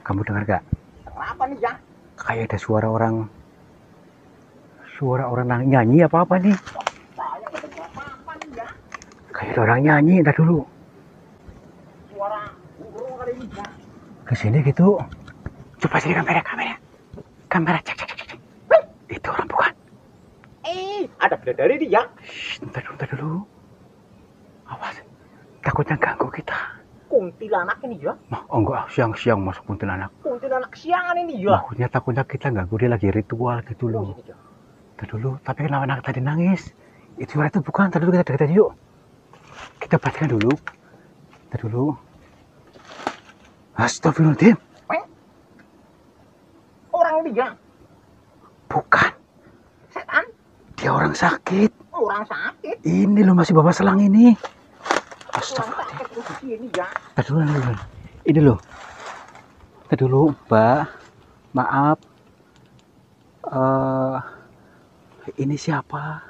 Kamu dengar gak? Apa nih ya? Kayak ada suara orang nyanyi apa nih? Saya nggak dengar apa-apa nih ya. Kayak ada orang nyanyi. Entar dulu. Suara burung kali ini ya. Kesini gitu. Coba sini kamera, cek. Itu orang bukan? Ada bidadari nih ya. Entar dulu. Awas, takutnya ganggu kita. Kuntilanak ini ya. Oh enggak, siang-siang masuk kuntilanak. Kuntilanak siangan ini ya. Maksudnya takutnya kita ganggu, dia lagi ritual gitu loh. Entar dulu, tapi kenapa anak tadi nangis? Itu suara itu bukan, entar dulu kita deketin yuk. Kita pastikan dulu. Entar dulu. Astagfirullahaladzim. Orang ini ya. Bukan. Setan. Dia orang sakit. Orang sakit. Ini loh masih bawa selang ini. Orang sakit di sini ya. Entar dulu. Ini loh. Entar dulu, Mbak. Maaf. Ini siapa?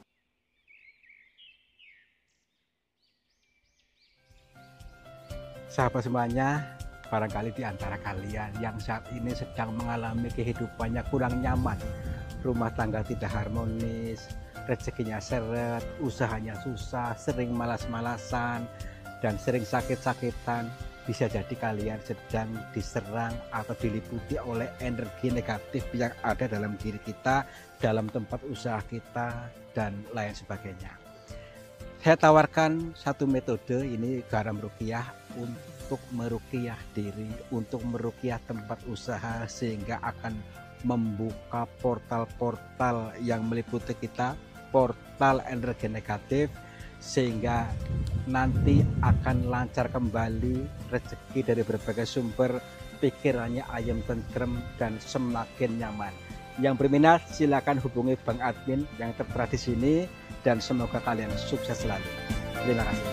Sahabat semuanya, barangkali di antara kalian yang saat ini sedang mengalami kehidupannya kurang nyaman, rumah tangga tidak harmonis, rezekinya seret, usahanya susah, sering malas-malasan, dan sering sakit-sakitan. Bisa jadi kalian sedang diserang atau diliputi oleh energi negatif yang ada dalam diri kita, dalam tempat usaha kita, dan lain sebagainya. Saya tawarkan satu metode, ini garam ruqyah, untuk meruqyah diri, untuk meruqyah tempat usaha, sehingga akan membuka portal-portal yang meliputi kita, portal energi negatif, sehingga nanti akan lancar kembali rezeki dari berbagai sumber, pikirannya ayam tentrem dan semakin nyaman. Yang berminat silakan hubungi Bang Admin yang tertera di sini, dan semoga kalian sukses selalu. Terima kasih.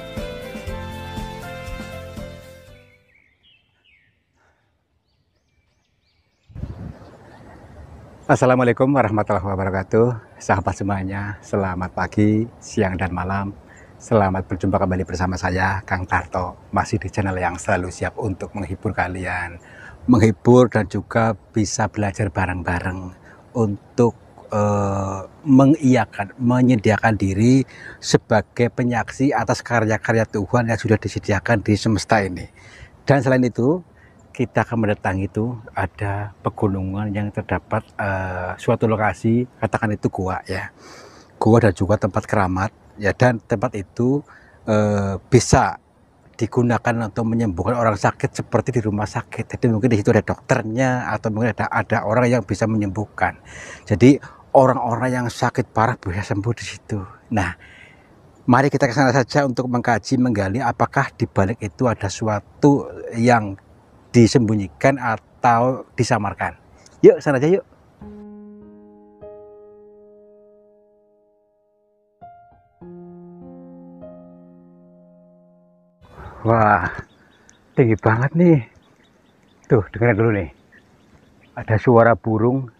Assalamualaikum warahmatullahi wabarakatuh. Sahabat semuanya, selamat pagi, siang, dan malam. Selamat berjumpa kembali bersama saya, Kang Tarto. Masih di channel yang selalu siap untuk menghibur kalian. Menghibur dan juga bisa belajar bareng-bareng untuk menyediakan diri sebagai penyaksi atas karya-karya Tuhan yang sudah disediakan di semesta ini. Dan selain itu, kita akan mendatangi itu ada pegunungan yang terdapat suatu lokasi, katakan itu gua ya, gua dan juga tempat keramat ya, dan tempat itu bisa digunakan untuk menyembuhkan orang sakit seperti di rumah sakit. Jadi mungkin di situ ada dokternya atau mungkin ada orang yang bisa menyembuhkan. Jadi orang-orang yang sakit parah bisa sembuh di situ. Nah, mari kita ke sana saja untuk mengkaji, menggali apakah di balik itu ada suatu yang disembunyikan atau disamarkan. Yuk, sana aja yuk. Wah, tinggi banget nih. Tuh, dengerin dulu nih. Ada suara burung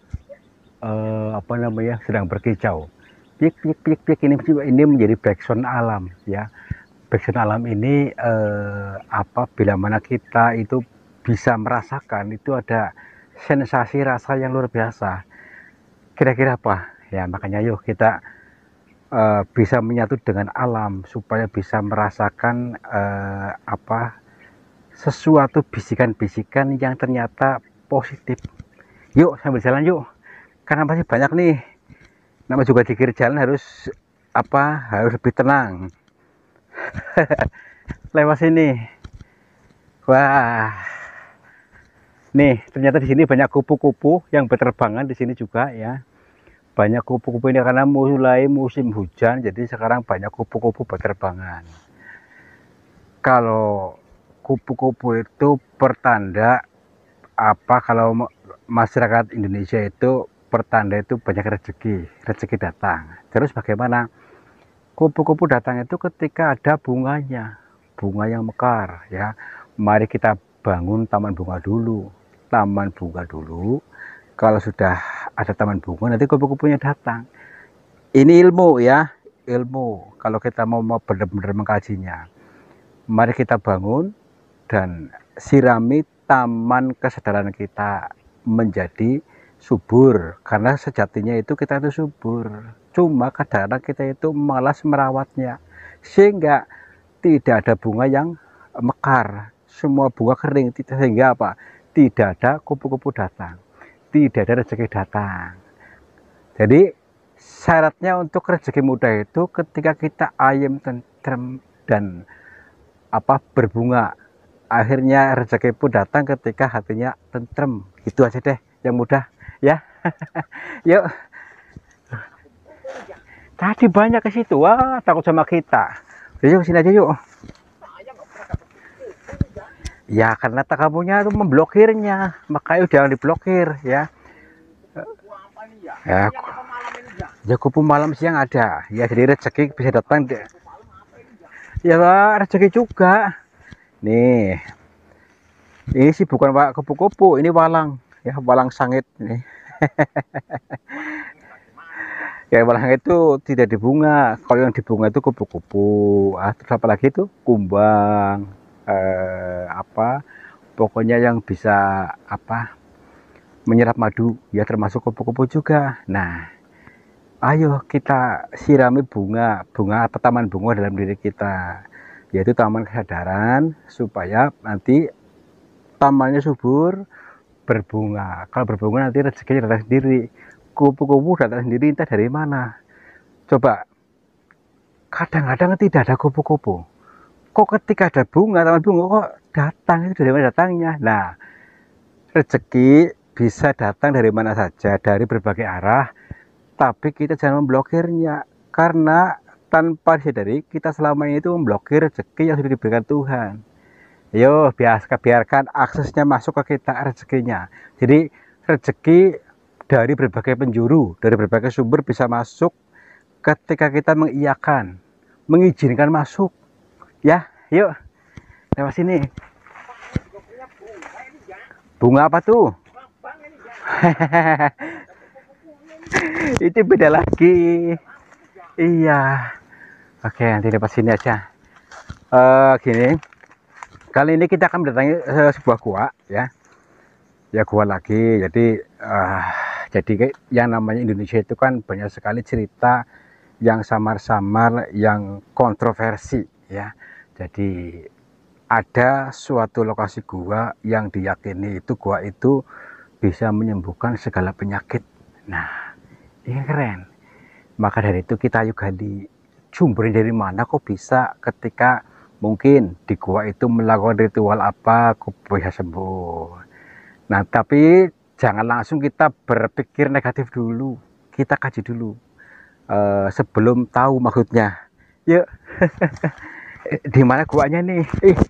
sedang berkicau. Pik ini menjadi backsound alam ya. Backsound alam ini bila mana kita itu bisa merasakan itu ada sensasi rasa yang luar biasa. Kira-kira apa? Ya, makanya yuk kita bisa menyatu dengan alam supaya bisa merasakan sesuatu bisikan-bisikan yang ternyata positif. Yuk sambil jalan yuk, karena masih banyak nih. Nama juga di kiri jalan harus lebih tenang. Lewat sini. Wah, nih ternyata di sini banyak kupu-kupu yang berterbangan di sini juga ya. Banyak kupu-kupu ini karena mulai musim hujan, jadi sekarang banyak kupu-kupu berterbangan. Kalau kupu-kupu itu pertanda kalau masyarakat Indonesia itu pertanda itu banyak rezeki datang. Terus bagaimana? Kupu-kupu datang itu ketika ada bunganya, bunga yang mekar ya. Mari kita bangun taman bunga dulu. Kalau sudah ada taman bunga, nanti kupu-kupunya datang. Ini ilmu ya, ilmu. Kalau kita mau benar-benar mengkajinya, mari kita bangun dan sirami taman kesadaran kita menjadi subur, karena sejatinya itu kita itu subur. Cuma kadang-kadang kita itu malas merawatnya, sehingga tidak ada bunga yang mekar, semua bunga kering, sehingga apa? Tidak ada kupu-kupu datang, tidak ada rezeki datang. Jadi syaratnya untuk rezeki mudah itu ketika kita ayem, tentrem, dan berbunga. Akhirnya rezeki pun datang ketika hatinya tentrem. Itu aja deh yang mudah ya. Yuk. Tadi banyak ke situ. Wah, takut sama kita. Yuk sini aja yuk. Ya karena kamunya itu memblokirnya, makanya jangan diblokir ya. Ya kupu malam siang ada. Ya jadi rezeki bisa datang deh. Ya Pak, rezeki juga. Nih. Ini sih bukan kupu-kupu, ini walang. Ya, walang sangit nih. Ya walang itu tidak dibunga. Kalau yang dibunga itu kupu-kupu. Terus apa lagi itu? Kumbang. Pokoknya yang bisa menyerap madu, ya termasuk kupu-kupu juga. Nah, ayo kita sirami bunga atau taman bunga dalam diri kita, yaitu taman kesadaran, supaya nanti tamannya subur, berbunga. Kalau berbunga nanti rezekinya datang sendiri. Kupu-kupu datang sendiri, entah dari mana. Coba, kadang-kadang tidak ada kupu-kupu. Kok ketika ada bunga, taman bunga kok datang, itu dari mana datangnya? Nah, rezeki bisa datang dari mana saja, dari berbagai arah, tapi kita jangan memblokirnya, karena tanpa disadari kita selama ini itu memblokir rezeki yang sudah diberikan Tuhan. Yo, biarkan aksesnya masuk ke kita rezekinya. Jadi rezeki dari berbagai penjuru, dari berbagai sumber bisa masuk ketika kita mengiyakan, mengizinkan masuk. Ya, yuk lewat sini. Bunga apa tuh? Itu beda lagi. Iya. Oke, nanti lewat sini aja. Gini. Kali ini kita akan mendatangi sebuah gua, ya. Ya gua lagi. Jadi yang namanya Indonesia itu kan banyak sekali cerita yang samar-samar, yang kontroversi, ya. Jadi ada suatu lokasi gua yang diyakini itu gua itu bisa menyembuhkan segala penyakit. Nah, ini keren. Maka dari itu kita juga sumbernya dari mana kok bisa, ketika mungkin di gua itu melakukan ritual apa kok bisa sembuh. Nah, tapi jangan langsung kita berpikir negatif dulu. Kita kaji dulu sebelum tahu maksudnya. Yuk. Di mana guanya nih?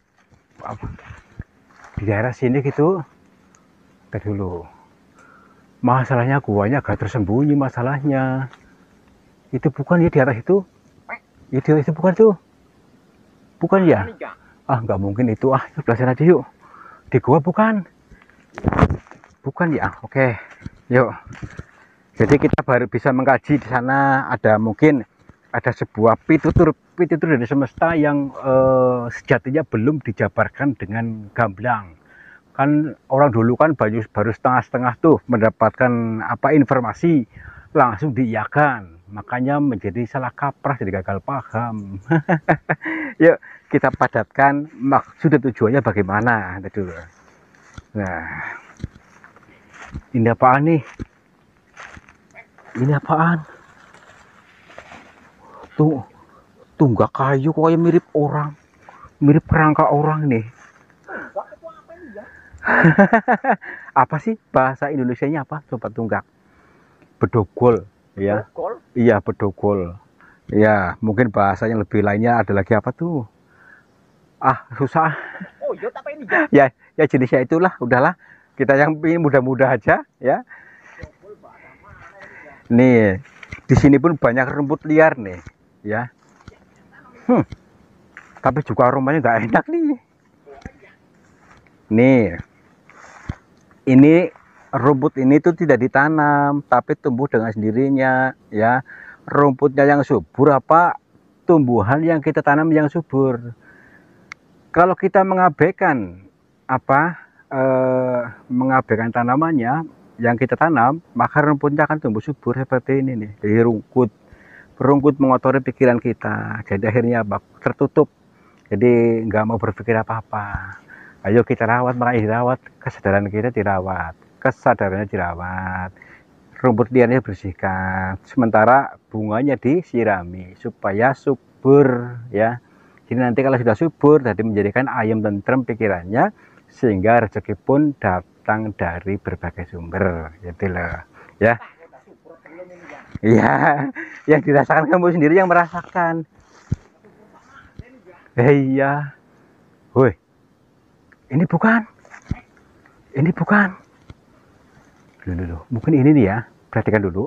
Di daerah sini gitu. Kita dulu. Masalahnya guanya agak tersembunyi masalahnya. Itu bukan ya di atas itu? Itu bukan tuh. Bukan ya? Nggak mungkin itu. Sebelah sana aja yuk. Di gua bukan. Bukan ya? Oke. Yuk. Jadi kita baru bisa mengkaji di sana, mungkin ada sebuah pitutur dari semesta yang sejatinya belum dijabarkan dengan gamblang. Kan orang dulu kan baru setengah-setengah tuh mendapatkan informasi, langsung diiyakan, makanya menjadi salah kaprah, jadi gagal paham. Yuk kita padatkan maksud dan tujuannya bagaimana dulu. Nah, ini apaan nih? Ini apaan? Tuh, tunggak kayu kok mirip orang, mirip kerangka orang nih. Apa sih bahasa Indonesianya apa? Sobat tunggak. Bedogol, ya. Iya, bedogol. Ya, mungkin bahasa yang lebih lainnya ada lagi apa tuh? Susah. Oh, iya, apa ini ya? Ya jenisnya itulah, udahlah. Kita yang mudah-mudah aja, ya. Nih, di sini pun banyak rumput liar nih, ya. Tapi juga aromanya nggak enak nih. Nih, ini rumput ini tuh tidak ditanam, tapi tumbuh dengan sendirinya, ya. Rumputnya yang subur apa tumbuhan yang kita tanam yang subur? Kalau kita mengabaikan mengabaikan tanamannya yang kita tanam, maka rumputnya akan tumbuh subur seperti ini nih. Jadi rumput mengotori pikiran kita. Jadi akhirnya tertutup. Jadi nggak mau berpikir apa-apa. Ayo kita rawat, makanya dirawat. Kesadaran kita dirawat, kesadarannya dirawat. Rumput liarnya bersihkan. Sementara bunganya disirami supaya subur ya. Jadi nanti kalau sudah subur, tadi menjadikan ayam tentrem pikirannya, sehingga rezeki pun datang dari berbagai sumber, gitu loh. Ya, iya, yang dirasakan kamu sendiri yang merasakan. Iya, woi, ini bukan. Dulu, mungkin ini nih ya. Perhatikan dulu.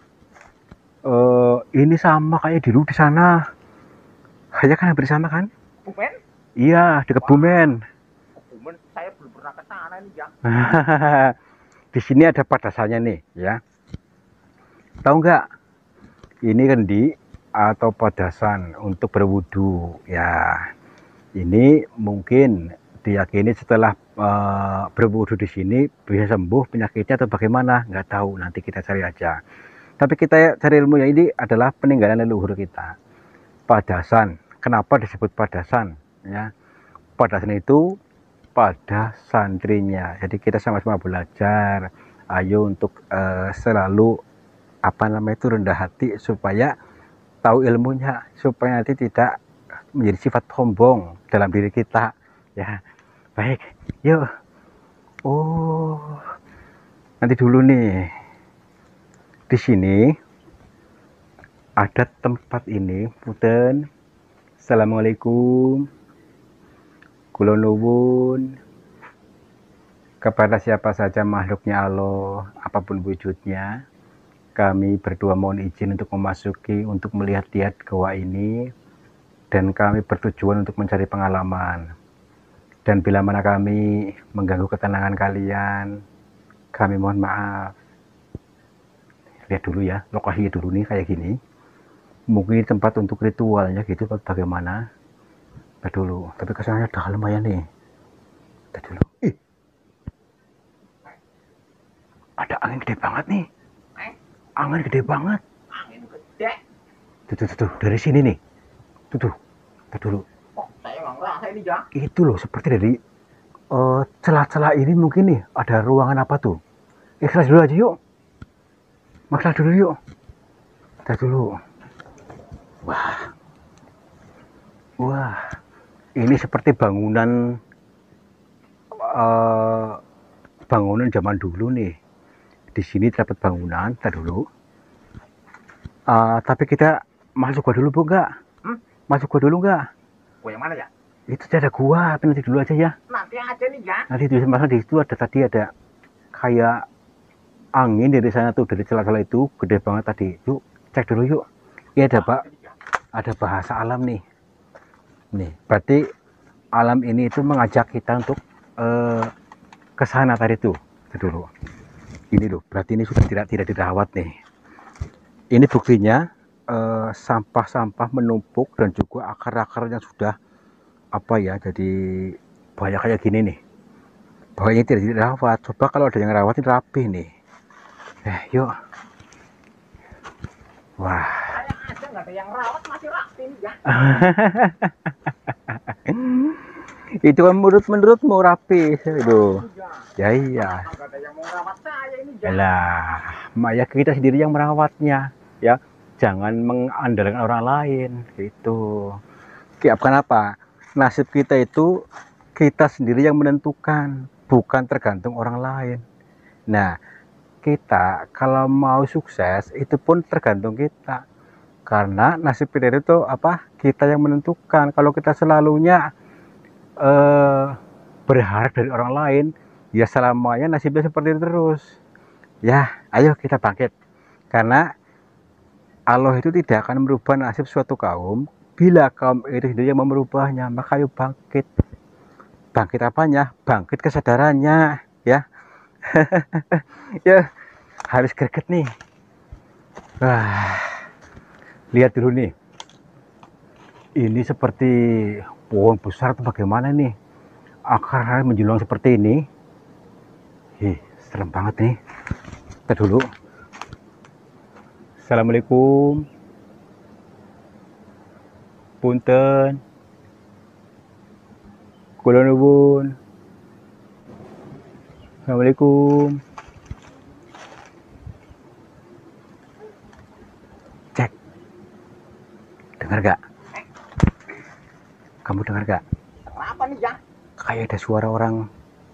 Ini sama kayak dulu di sana. Hanya kan hampir sama kan? Bumen? Iya, di Kebumen. Bumen, saya belum pernah ke sana nih ya. Di sini ada padasannya nih, ya. Tahu nggak? Ini kendi atau padasan untuk berwudu, ya. Ini mungkin diyakini setelah berwudu di sini bisa sembuh penyakitnya atau bagaimana? Nggak tahu. Nanti kita cari aja. Tapi kita cari ilmunya, ini adalah peninggalan leluhur kita. Padasan. Kenapa disebut padasan? Ya, padasan itu pada santrinya. Jadi kita sama-sama belajar. Ayo untuk selalu itu rendah hati supaya tahu ilmunya, supaya nanti tidak menjadi sifat sombong dalam diri kita. Ya, baik. Yuk. Oh, nanti dulu nih. Di sini ada tempat ini, punten. Assalamualaikum. Kula nuwun kepada siapa saja makhluknya Allah, apapun wujudnya, kami berdua mohon izin untuk memasuki, untuk melihat-lihat goa ini, dan kami bertujuan untuk mencari pengalaman. Dan bila mana kami mengganggu ketenangan kalian, kami mohon maaf. Lihat dulu ya, lokasinya dulu nih kayak gini. Mungkin ini tempat untuk ritualnya gitu, bagaimana? Lihat dulu, tapi kesannya dalam ya nih. Lihat dulu. Ih, ada angin gede banget nih. Angin gede banget. Angin gede. Tuh, dari sini nih. Tuh, lihat dulu. Oh, saya nggak ngerasa ini ya. Itu loh, seperti dari celah-celah ini mungkin nih ada ruangan apa tuh? Ikhlas dulu aja yuk. Maksud dulu yuk. Lihat dulu. Wah, ini seperti bangunan zaman dulu nih. Di sini terdapat bangunan, kita dulu. Tapi kita masuk gua dulu bu enggak? Masuk gua dulu enggak? Gua yang mana ya? Itu ada gua, tapi nanti dulu aja ya. Nanti aja nih ya. Nanti di situ ada tadi ada kayak angin dari sana tuh, dari celah-celah itu gede banget tadi. Yuk cek dulu yuk. Iya ada pak. Ada bahasa alam nih. Nih, berarti alam ini itu mengajak kita untuk ke sana tadi tuh. Itu dulu. Ini loh, berarti ini sudah tidak dirawat nih. Ini buktinya sampah-sampah menumpuk dan juga akar-akar yang sudah jadi banyak kayak gini nih. Bahwa ini tidak dirawat. Coba kalau ada yang rawatin rapi nih. Yuk. Wah. Aja nggak ada yang rawat masih rapi nih ya. Itu kan menurutmu rapi itu. Ya iya. Nggak ada yang mau rawat saya ini ya. Lah, Maya kita sendiri yang merawatnya, ya. Jangan mengandalkan orang lain gitu. Kenapa? Nasib kita itu kita sendiri yang menentukan, bukan tergantung orang lain. Nah, kita kalau mau sukses itu pun tergantung kita. Karena nasib kita itu kita yang menentukan. Kalau kita selalunya berharap dari orang lain, ya selamanya nasibnya seperti itu terus. Ya, ayo kita bangkit. Karena Allah itu tidak akan merubah nasib suatu kaum bila kaum itu sendiri yang merubahnya. Maka ayo bangkit. Bangkit apanya? Bangkit kesadarannya, ya. Ya, harus greget nih. Wah. Lihat dulu nih. Ini seperti pohon besar atau bagaimana nih? Akarnya menjulang seperti ini. Serem banget nih. Kita dulu. Assalamualaikum. Punten. Kula nuwun. Assalamualaikum. Cek. Dengar gak? Kamu dengar gak? Apa nih ya? Kayak ada suara orang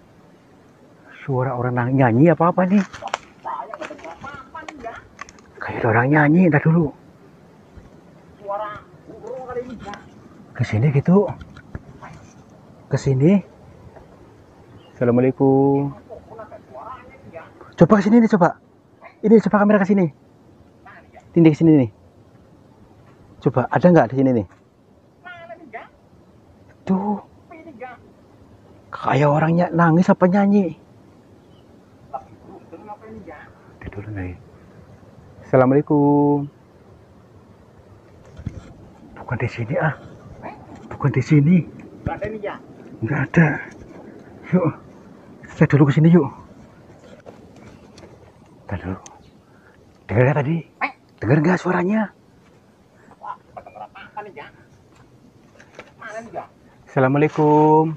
nyanyi apa nih? Saya nggak dengar apa-apa nih ya. Kayak ada orang nyanyi. Entar dulu. Suara burung kali ini ya. Kesini gitu. Kesini. Assalamualaikum. Kok ada suaranya nih ya? Coba kesini nih coba. Ini coba kamera kesini. Mana nih ya? Ini kesini nih. Coba ada nggak di sini nih? Mana nih ya? Tuh. Apa ini ya? Kayak orangnya nangis apa nyanyi? Lagi beruntung apa ini ya? Udah dulu nih. Assalamualaikum. Bukan di sini ah. Bukan di sini. Nggak ada nih ya? Nggak ada. Yuk. Kita dulu ke sini yuk. Kita dulu. Dengar nggak tadi? Dengar nggak suaranya? Wah, nggak dengar apa-apa nih ya? Mana nih ya? Assalamualaikum.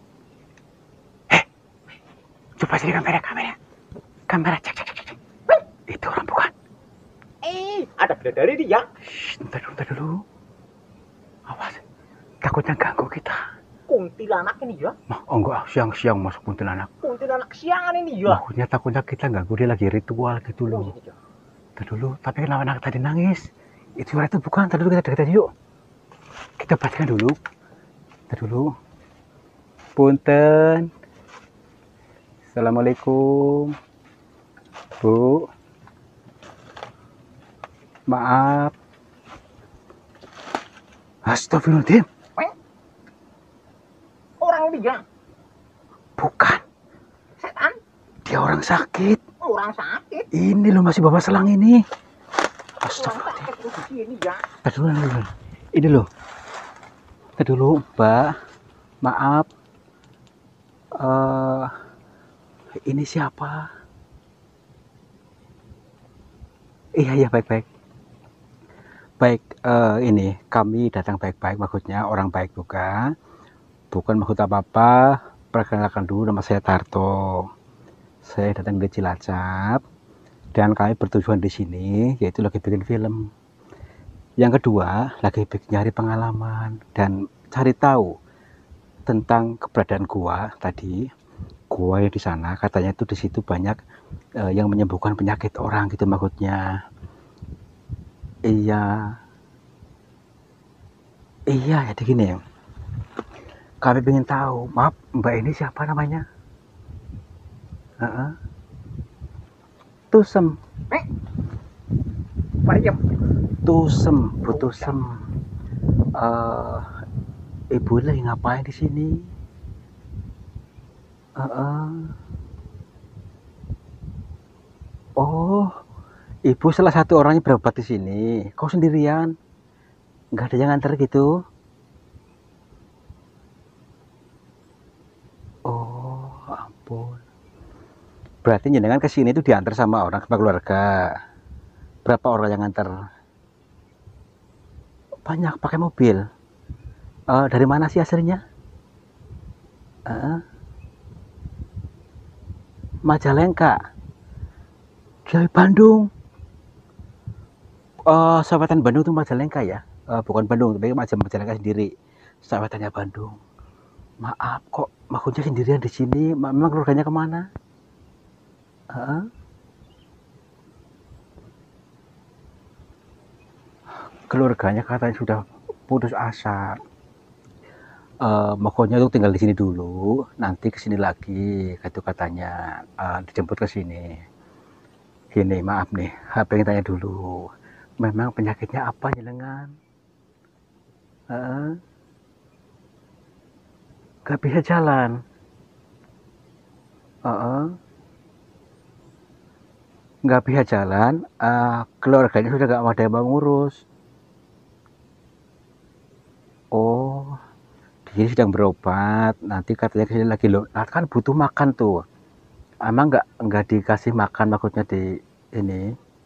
Coba sini kamera. Kamera cek. Itu orang bukan? Ada bidadari nih ya? Bentar dulu. Awas. Takutnya ganggu kita. Kuntilanak ini ya? Oh enggak, siang-siang masuk kuntilanak. Kuntilanak siangan ini ya? Takutnya kita ganggu, dia lagi ritual gitu Oh, loh. ini ya. Bentar dulu, tapi kenapa anak tadi nangis? Itu suara itu bukan, bentar dulu kita deketin yuk. Kita pastikan dulu. Bentar dulu. Punten. Assalamualaikum. Bu. Maaf. Astagfirullahaladzim. Orang ini ya? Bukan. Setan? Dia orang sakit. Orang sakit? Ini loh masih bawa selang ini. Orang Astagfirullahaladzim. sakit di sini ya? Bentar dulu. Ini loh. Bentar dulu, Mbak. Maaf. Ini siapa? Iya, baik. Baik, ini kami datang baik-baik, maksudnya orang baik juga. Bukan maksud apa-apa. Perkenalkan dulu, nama saya Tarto. Saya datang dari Cilacap dan kami bertujuan di sini yaitu lagi bikin film. Yang kedua, lagi nyari pengalaman dan cari tahu tentang keberadaan gua tadi. Gua yang di sana katanya itu di situ banyak yang menyembuhkan penyakit orang gitu maksudnya. Iya, jadi gini ya. Kami ingin tahu, maaf Mbak ini siapa namanya? Tusem. Mariam. Tusem, Bu Tusem. Ibu lagi ngapain di sini? Oh, ibu salah satu orangnya berobat di sini. Kau sendirian? Nggak ada yang nganter gitu? Oh, ampun. Berarti jenengan ke sini itu diantar sama orang sama keluarga. Berapa orang yang nganter? Banyak, pakai mobil. Dari mana sih aslinya? Majalengka. Dari Bandung. Sahabatan Bandung itu Majalengka ya? Bukan Bandung, tapi Majalengka sendiri. Sahabatannya Bandung. Maaf, kok maksudnya sendirian di sini? Memang keluarganya kemana? Keluarganya katanya sudah putus asa. Pokoknya tuh tinggal di sini dulu, nanti kesini lagi, gitu katanya. Dijemput ke sini. Gini, maaf nih, pengen tanya dulu. Memang penyakitnya apa jenengan? Gak bisa jalan. Nggak bisa jalan, keluarganya sudah nggak ada yang mau ngurus. Oh, di sini sedang berobat, nanti katanya kesini lagi loh. Nah, kan butuh makan tuh. Emang nggak dikasih makan maksudnya di ini?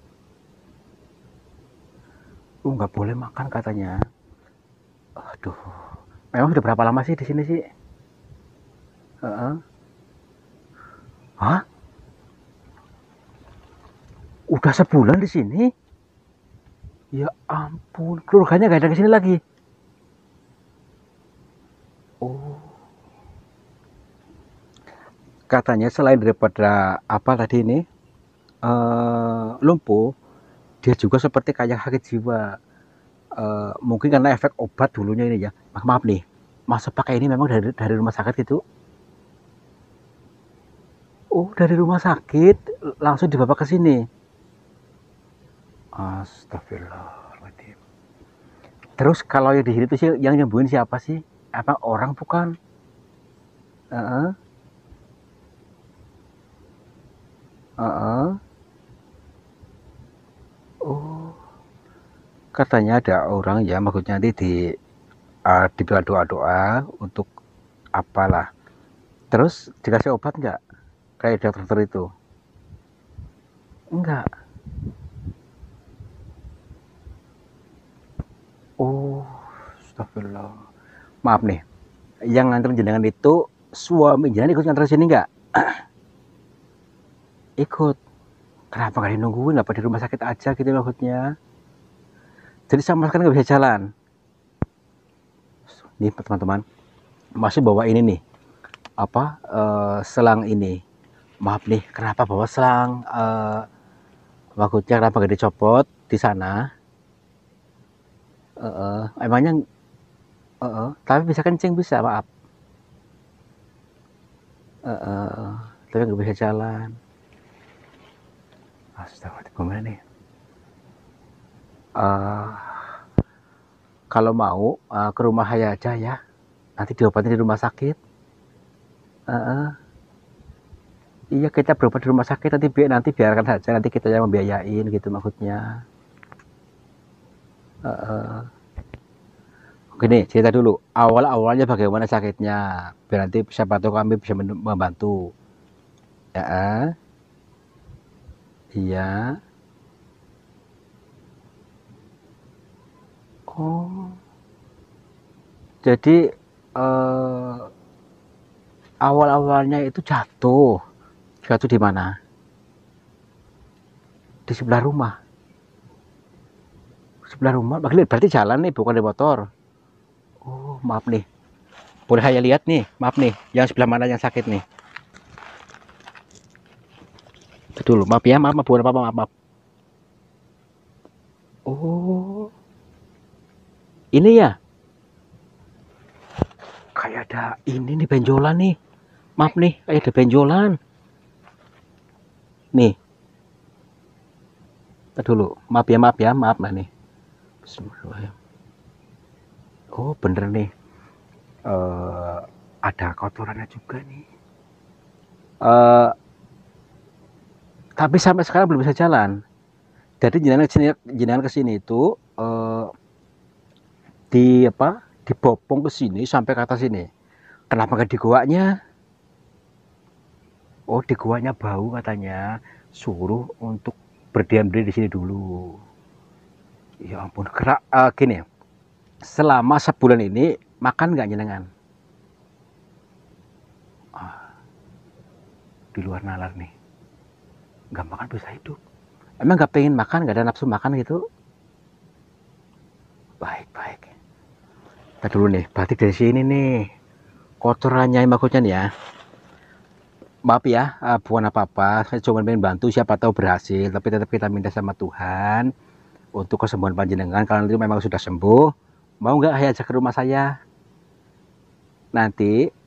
Nggak boleh makan katanya. Aduh, memang sudah berapa lama sih di sini sih? Heeh. Hah? Udah sebulan di sini? Ya ampun, keluarganya nggak ada ke sini lagi. Oh, katanya selain daripada apa tadi ini lumpuh, dia juga seperti kayak sakit jiwa. Mungkin karena efek obat dulunya ini ya. Maaf nih, masa pakai ini memang dari rumah sakit gitu? Oh, dari rumah sakit langsung dibawa ke sini. Astagfirullahaladzim. Terus kalau yang di sini tuh sih yang nyembuhin siapa sih? Apa orang bukan? Heeh. Heeh. Oh, katanya ada orang ya, maksudnya nanti dibilang doa-doa untuk apalah. Terus dikasih obat nggak? Kayak dokter itu? Enggak. Oh, astagfirullah. Maaf nih, yang nganter jenengan itu suami jenengan ikut nganter sini nggak? Ikut. Kenapa nggak dinungguin? Apa di rumah sakit aja gitu maksudnya? Jadi sama sekali nggak bisa jalan. Nih teman-teman, masih bawa ini nih, apa selang ini. Maaf nih, kenapa bawa selang? Maksudnya kenapa nggak dicopot di sana? Emangnya, tapi bisa kencing bisa, maaf. Tapi nggak bisa jalan. Astagfirullah, gimana nih? Kalau mau ke rumah saya aja ya, nanti diobatin di rumah sakit. Iya, kita berobat di rumah sakit, nanti biarkan saja, nanti kita yang membiayain gitu maksudnya. Gini, cerita dulu awalnya bagaimana sakitnya, biar nanti siapa tahu kami bisa membantu ya. Iya. Oh, jadi awalnya itu jatuh di mana? Di sebelah rumah berarti jalan nih, bukan di motor. Oh, maaf nih, boleh saya lihat nih, maaf nih, yang sebelah mana yang sakit nih? Itu dulu, maaf ya, maaf bukan apa-apa, maaf. Oh, ini ya, kayak ada ini nih benjolan nih, maaf nih, kayak ada benjolan nih. Itu dulu, maaf ya, maaf lah nih. Bismillahirrahmanirrahim. Oh, bener nih, ada kotorannya juga nih. Tapi sampai sekarang belum bisa jalan. Jadi jenengan kesini itu dibopong ke sini sampai ke atas ini. Kenapa nggak di guanya? Oh, di guanya bau katanya. Suruh untuk berdiam diri di sini dulu. Ya ampun, gini. Selama sebulan ini makan nggak jenengan? Di luar nalar nih. Nggak makan bisa hidup. Emang nggak pengen makan, nggak ada nafsu makan gitu? Baik. Kita dulu nih, berarti dari sini nih kotorannya maksudnya nih ya. Maaf ya, bukan apa-apa, saya cuma ingin bantu, siapa tahu berhasil, tapi tetap kita minta sama Tuhan untuk kesembuhan panjenengan. Kalau itu memang sudah sembuh, mau nggak saya ajak ke rumah saya? Nanti,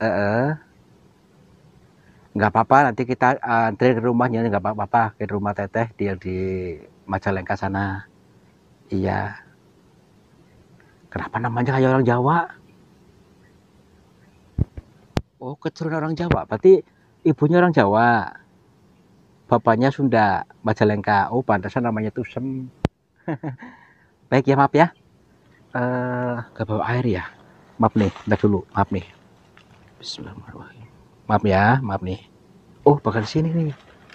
nggak apa-apa, nanti kita antri ke rumahnya, nggak apa-apa, ke rumah teteh di Majalengka sana. Iya. Kenapa namanya kayak orang Jawa? Oh, keturunan orang Jawa, berarti ibunya orang Jawa, bapaknya Sunda, Majalengka. Oh, pantasan namanya Tusem. Baik ya, maaf ya. Gak bawa air ya. Maaf nih, bentar dulu. Maaf nih. Bismillahirrahmanirrahim. Maaf ya, maaf nih. Oh, bakal sini nih.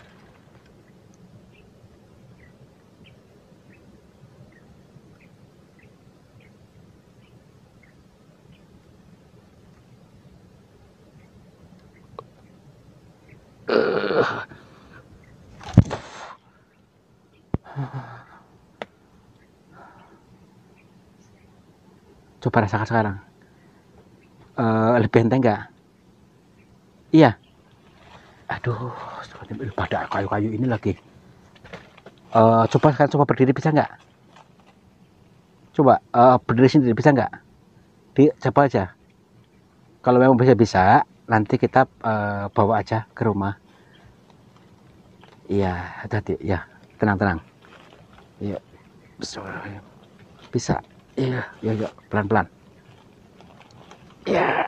Coba rasakan sekarang. Lebih enteng nggak? Iya. Aduh, pada kayu-kayu ini lagi. Coba berdiri bisa nggak? Coba berdiri sendiri bisa nggak? Coba aja. Kalau memang bisa, nanti kita bawa aja ke rumah. Iya, hati-hati. Ya, tenang. Iya, bisa. Iya, pelan-pelan. Iya,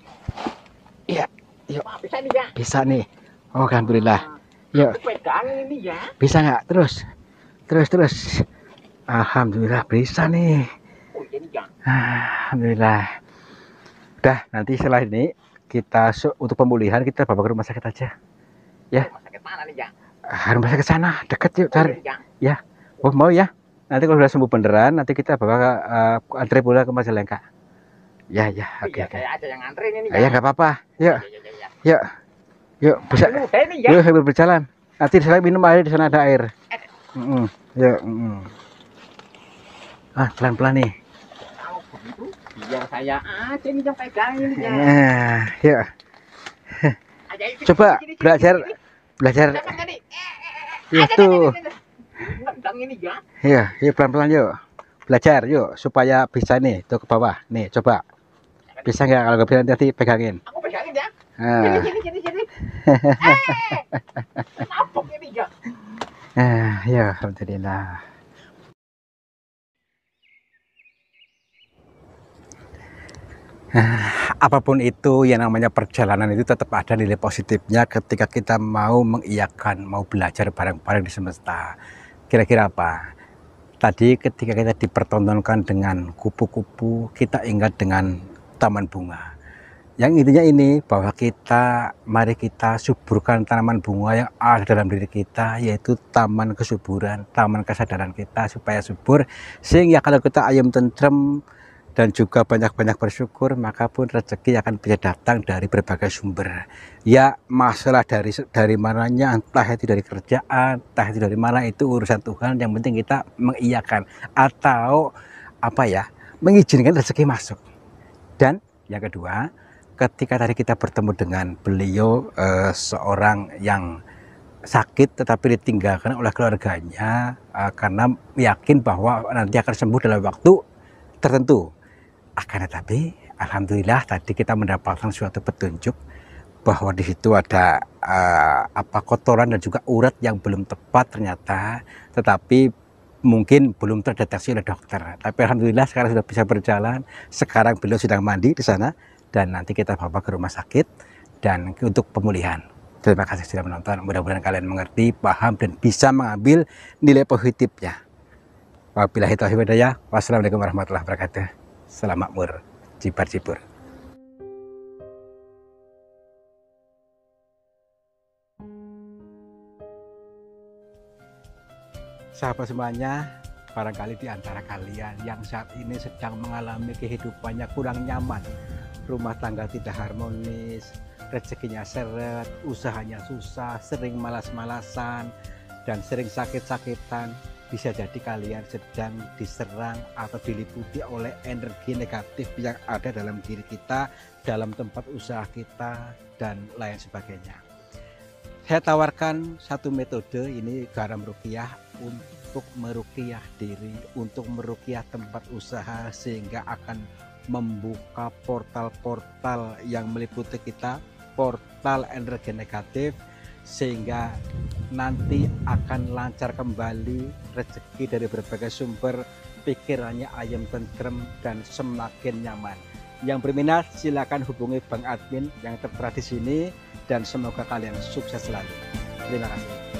yuk. Bisa nih ya. Bisa nih. Oh, alhamdulillah. Yuk. Pegang ini ya. Bisa nggak? Terus. Alhamdulillah bisa nih. Oh, ini ya. Alhamdulillah. Udah, nanti setelah ini kita untuk pemulihan kita bawa ke rumah sakit aja. Ya. Rumah sakit mana nih ya? Rumah sakit sana, deket yuk cari. Ya. Ya. Oh, mau ya? Nanti kalau sudah sembuh beneran, nanti kita bawa antre bola ke Majalengka. Ya, oke. Saya aja yang ngantri ini Ya, nggak apa-apa. Yuk. Yuk, bisa. Ya. Yuk, sambil berjalan. Nanti saya minum air, di sana ada air. Yuk. Pelan-pelan nih. Kalau begitu, biar saya aja nih yang pegang ini ya. Yuk. Coba belajar. Itu. Nendang ini ya. Yuk pelan-pelan yuk. Belajar yuk supaya bisa nih tuh ke bawah. Nih, coba. Bisa nggak? Kalau nggak bisa nanti pegangin. Aku pegangin ya. Sini. Kenapa ini ya? Ya, alhamdulillah. Apapun itu yang namanya perjalanan itu tetap ada nilai positifnya ketika kita mau mengiyakan, mau belajar bareng-bareng di semesta. Kira-kira apa? Tadi ketika kita dipertontonkan dengan kupu-kupu, kita ingat dengan taman bunga. Yang intinya ini bahwa mari kita suburkan tanaman bunga yang ada dalam diri kita, yaitu taman kesuburan, taman kesadaran kita supaya subur, sehingga kalau kita ayam tentrem dan juga banyak-banyak bersyukur, maka pun rezeki akan bisa datang dari berbagai sumber. Ya, masalah dari mananya, entah itu dari kerjaan, entah itu dari mana, itu urusan Tuhan. Yang penting kita mengiyakan atau mengizinkan rezeki masuk. Dan yang kedua, ketika tadi kita bertemu dengan beliau, seorang yang sakit tetapi ditinggalkan oleh keluarganya karena yakin bahwa nanti akan sembuh dalam waktu tertentu. Akan tetapi, alhamdulillah tadi kita mendapatkan suatu petunjuk bahwa di situ ada kotoran dan juga urat yang belum tepat ternyata, tetapi mungkin belum terdeteksi oleh dokter. Tapi alhamdulillah sekarang sudah bisa berjalan. Sekarang beliau sedang mandi di sana dan nanti kita bawa ke rumah sakit dan untuk pemulihan. Terima kasih sudah menonton. Mudah-mudahan kalian mengerti, paham dan bisa mengambil nilai positifnya. Wabillahi taufiq wal hidayah. Wassalamualaikum warahmatullahi wabarakatuh. Salam makmur, cibar-cibur. Sahabat semuanya, barangkali di antara kalian yang saat ini sedang mengalami kehidupannya kurang nyaman, rumah tangga tidak harmonis, rezekinya seret, usahanya susah, sering malas-malasan, dan sering sakit-sakitan, bisa jadi kalian sedang diserang atau diliputi oleh energi negatif yang ada dalam diri kita, dalam tempat usaha kita, dan lain sebagainya. Saya tawarkan satu metode, ini garam ruqyah, untuk meruqyah diri, untuk meruqyah tempat usaha, sehingga akan membuka portal-portal yang meliputi kita, portal energi negatif, sehingga nanti akan lancar kembali rezeki dari berbagai sumber, pikirannya ayam tentrem dan semakin nyaman. Yang berminat silakan hubungi Bang Admin yang tertera di sini dan semoga kalian sukses selalu. Terima kasih.